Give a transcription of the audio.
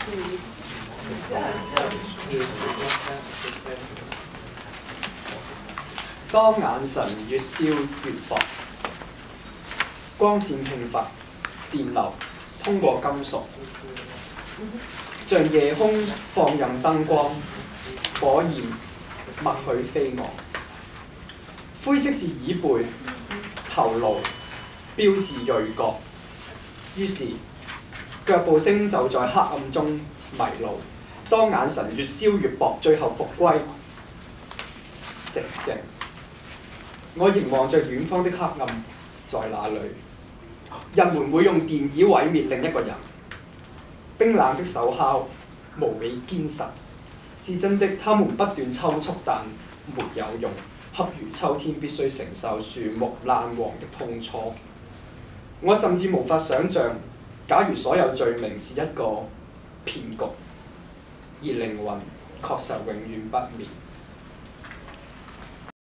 當眼神越燒越薄，光線拼發，電流通過金屬，像夜空放任燈光，火焰默許飛昂。灰色是椅背，頭顱標示鋭角。於是腳步聲就在黑暗中迷路。當眼神越燒越薄，最後復歸寂靜。我凝望着遠方的黑暗，在那裡，人們會用電椅毀滅另一個人。冰冷的手銬無比堅實，是真的，他們不斷抽搐，但沒有用，恰如秋天必須承受樹木爛黃的痛楚。我甚至無法想像，假如所有罪名是一個騙局，而靈魂確實永遠不滅。